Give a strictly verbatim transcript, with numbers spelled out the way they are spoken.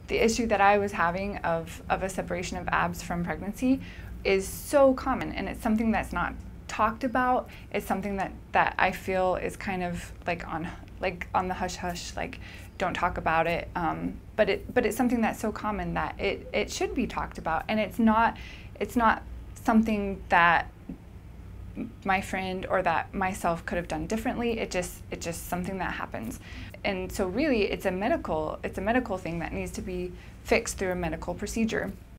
the issue that I was having of, of a separation of abs from pregnancy is so common, and it's something that's not talked about. It's something that, that I feel is kind of like on like on the hush hush, like don't talk about it. Um, but it but it's something that's so common that it, it should be talked about, and it's not it's not something that my friend or that myself could have done differently. It just it's just something that happens. And so really it's a medical it's a medical thing that needs to be fixed through a medical procedure.